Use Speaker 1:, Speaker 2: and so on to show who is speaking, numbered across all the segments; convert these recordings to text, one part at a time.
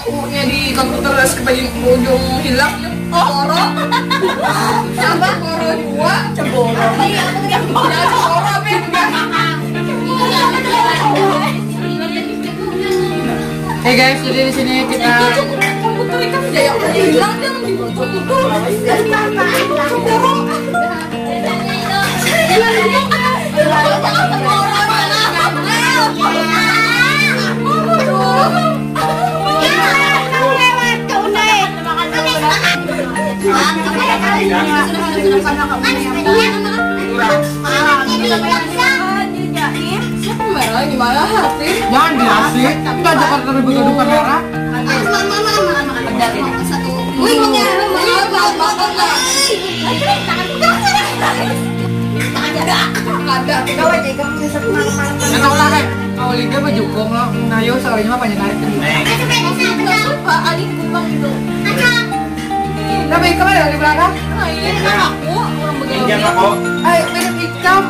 Speaker 1: U-nya di komputer terus ke ujung hilang ya. Koro. Tambah koro 2. Ceboro. Iya, ceboro Ben. Hey guys, jadi di sini kita komputer kan jaya hilang jangan di komputer. Ceboro. Gimana hati? Jangan dikasih. Kita jangan terlalu bergaduh kamera. Kau liga baju kong lo, nayo soalnya apa nyari? Tapi kemana dari belakang? Ini aku orang begitu. Ayo minum hitam.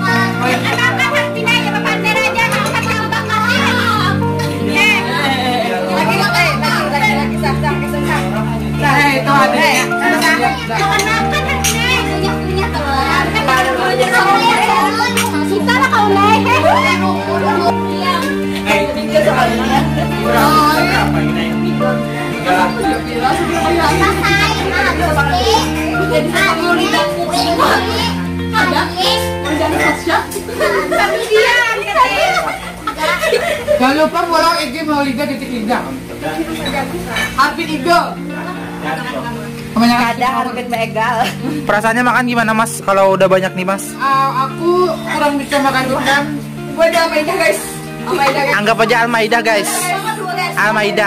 Speaker 1: Lagi itu ada. Kita lah kau naik. Jangan lupa follow IG Maulida.Iga. Harpin Iga.
Speaker 2: Ada Harpin Begal.
Speaker 3: Perasaannya makan gimana Mas? Kalau udah banyak nih Mas?
Speaker 1: Aku kurang bisa makan ikan. Gue ada Al-Maidah guys.
Speaker 3: Anggap aja Al-Maidah guys. Al-Maidah.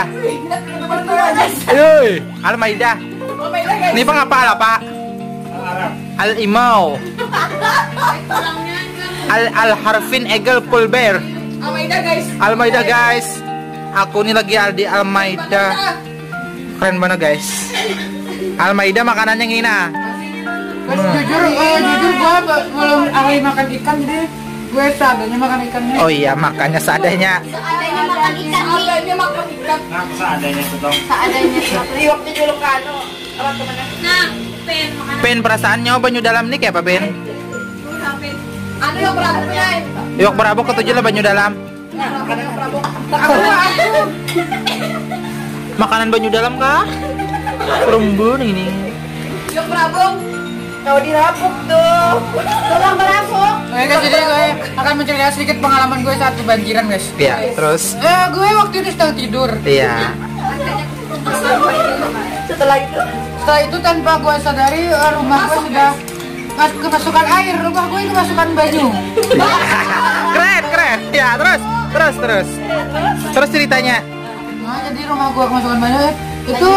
Speaker 3: Yoi, Al-Maidah. Ini Pak apa lah Pak? Al-Imau. Al-Harfin Egel Pulber.
Speaker 1: Al-Maidah guys.
Speaker 3: Al-Maidah guys. Aku nih lagi di Al-Maidah. Keren banget guys. Al-Maidah makanannya ngina.
Speaker 1: Jujur gue belum ahli makan ikan jadi gue seadanya makan ikannya.
Speaker 3: Oh iya, makannya seadanya.
Speaker 2: Seadanya makan ikan.
Speaker 1: Seadanya makan ikan.
Speaker 4: Seadanya sedang.
Speaker 2: Seadanya.
Speaker 1: Liwak di juluk kano.
Speaker 2: Nah, pen makan.
Speaker 3: Pen perasaannya banyu dalam nih kayak apa Ben?
Speaker 1: Ada yang berabuknya.
Speaker 3: Yuk berabuk ketujuh lah banyu dalam.
Speaker 1: Ada yang berabuk.
Speaker 3: Makanan banyu dalam kah? Rumbun ini.
Speaker 1: Yang berabuk.
Speaker 2: Kau dirabuk tuh. Tolong berabuk.
Speaker 1: Oke guys, jadi gue akan menceritakan sedikit pengalaman gue saat kebanjiran guys.
Speaker 3: Iya, terus?
Speaker 1: Gue waktu itu sedang tidur.
Speaker 3: Iya.
Speaker 1: Setelah itu tanpa gue sadari rumah gue sudah kemasukan air. Rumah gue kemasukan banyu.
Speaker 3: Keren. Ya, terus ceritanya.
Speaker 1: Nah, jadi rumah gue kemasukan banyu itu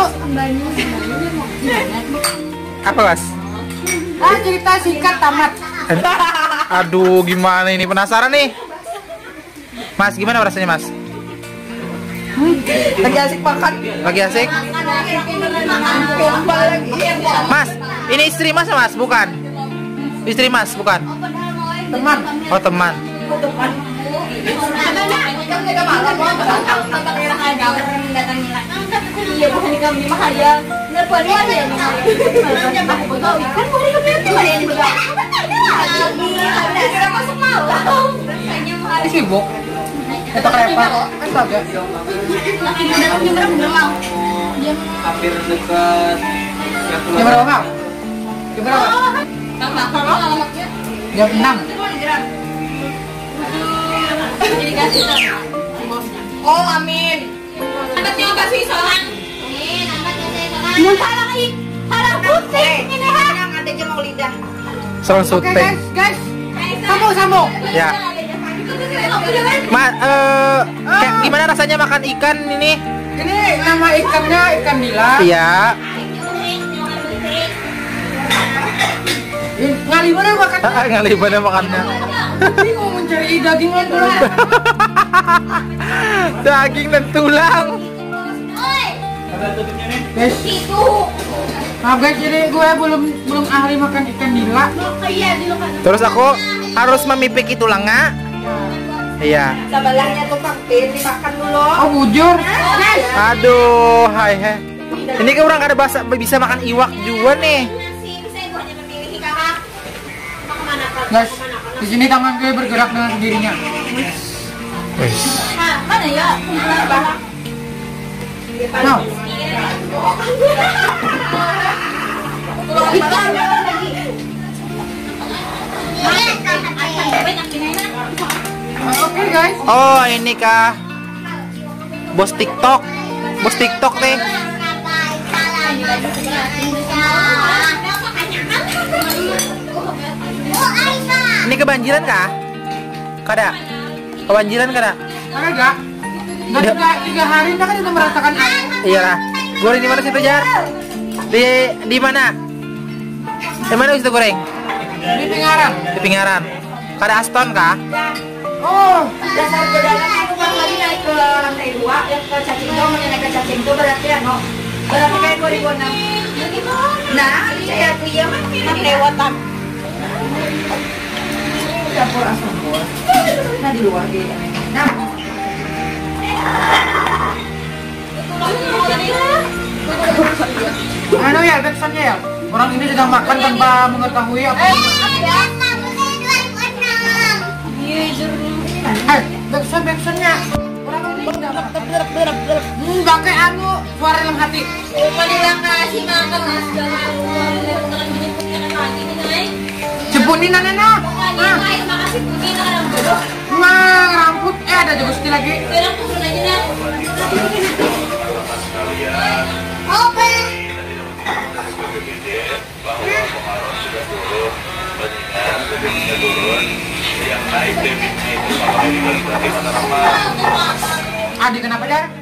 Speaker 3: Apa Mas?
Speaker 1: cerita singkat tamat.
Speaker 3: Aduh, gimana ini? Penasaran nih. Mas, gimana rasanya Mas?
Speaker 1: Lagi asik makan.
Speaker 3: Lagi asik? Mas, ini istri Mas Mas? Bukan? Istri Mas, bukan?
Speaker 1: Teman.
Speaker 3: Oh, teman.
Speaker 1: Sibuk. Itu kereta. Astaga.
Speaker 4: Hampir dekat.
Speaker 1: Jam berapa Kak? Jam berapa? Jam 6. Oh, amin. Terima kasih soalnya.
Speaker 2: Mau salah putih ini ha.
Speaker 1: Yang ada aja mau lidah.
Speaker 3: Serang
Speaker 1: Oke
Speaker 3: sute.
Speaker 1: guys. Sambung.
Speaker 3: Ya. Kayak gimana rasanya makan ikan ini?
Speaker 1: Ini nama ikannya ikan nila.
Speaker 3: Iya.
Speaker 1: Ngali mana makan?
Speaker 3: Ngali mana makannya?
Speaker 1: Ini mau mencari daging dan tulang.
Speaker 3: Daging dan tulang.
Speaker 1: Guys, maaf guys, jadi gue belum ahli makan ikan nila.
Speaker 3: Terus aku harus memipiki tulangnya. Iya.
Speaker 2: Sebelahnya tuh Pin dimakan dulu.
Speaker 1: Oh, bujur.
Speaker 3: Aduh, hai he. Ini kan orang kada bisa makan iwak juga nih.
Speaker 2: Nasi, saya buatnya memilih kakak. Mau kemana kak?
Speaker 1: Guys, di sini tangan gue bergerak dengan sendirinya.
Speaker 2: Nah, mana ya? Kumpulan
Speaker 1: No. Oke guys.
Speaker 3: Oh, ini kah? Bos TikTok. Bos TikTok nih. Ini kebanjiran kah? Kada. Kebanjiran kada?
Speaker 1: Agak. Nggak 3 hari kan udah merasakan air.
Speaker 3: Iya lah. Goreng di mana situ, Jar? Di mana? Di mana situ goreng?
Speaker 1: Di Pingaran.
Speaker 3: Di Pingaran. Kada Aston kah?
Speaker 1: Oh,
Speaker 2: dasar jalan itu bang lagi naik ke lantai 2 yang ke cacing dong, yang naik ke cacing itu berarti berarti kayak 2006. Nah, saya dia mah lewatan.
Speaker 1: dapur asam bor. Nah di luar dia. Nah, ano ya, backsoundnya ya? Orang ini sedang makan tanpa mengetahui apa. Backsoundnya. Orang ini sedang makan. Pakai anu suara dalam hati. Jepunin nana. Mang rambut ada juga gusti lagi. Adik kenapa Jar?